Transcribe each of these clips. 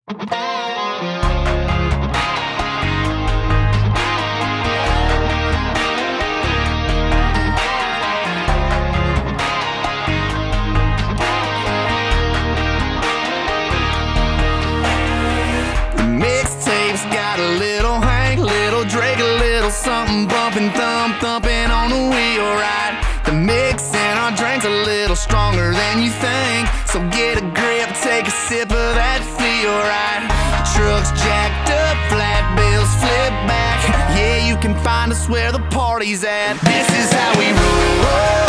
Mixtapes got a little Hank, little Drake, a little something bumping, thumping on the wheel, right? The mix in our drink's a little stronger than you think, so get a grip, take a sip of that feel, right? Trucks jacked up, flat bills flip back. Yeah, you can find us where the party's at. This is how we roll.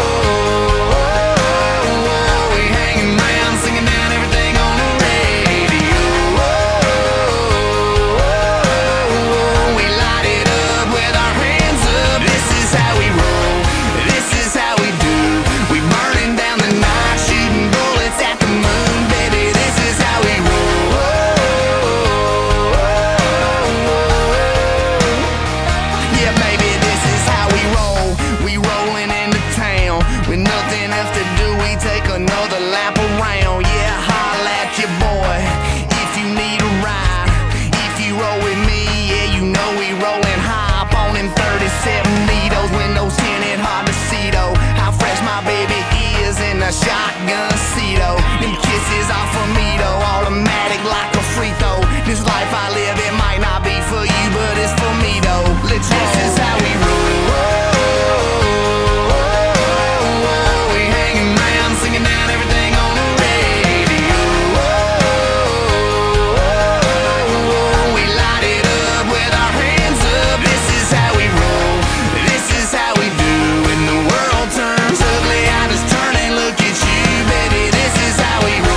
We hanging around, singing down everything on the radio. We light it up with our hands up. This is how we roll. This is how we do. We burning down the night, shooting bullets at the moon, baby. This is how we roll. Yeah, baby, this is how we roll. We rolling into town with nothing else to do. We take another lap around. Yeah, holla at your boy if you need a ride. If you roll with me, yeah, you know we rolling high. Up on in 37 needles, windows tinted, hard to see though how fresh my baby is in a shotgun seat. Oh, them kisses are for me though, automatic like a free throw. This life I live, it might not be for you, but it's for me though. Let's roll. This is how we roll. We hanging around, singing down everything on the radio. We light it up with our hands up. This is how we roll. This is how we do. When the world turns ugly, I just turn and look at you, baby. This is how we roll.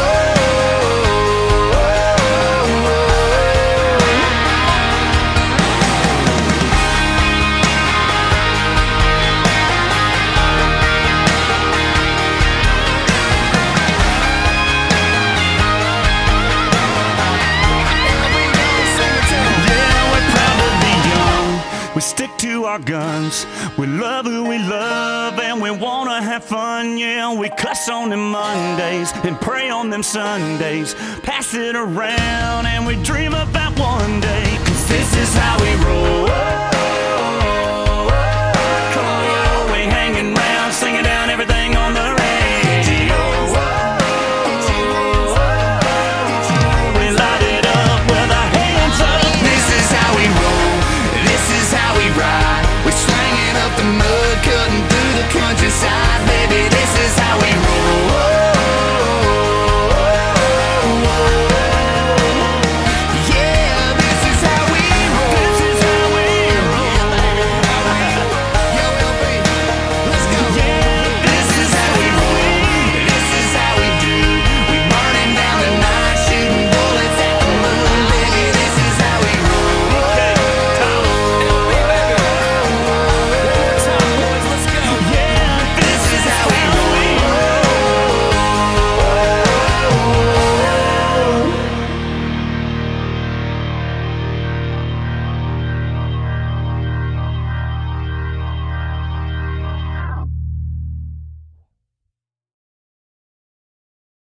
We stick to our guns, we love who we love, and we wanna have fun, yeah. We cuss on them Mondays and pray on them Sundays, pass it around and we dream about one day, 'cause this is how we roll.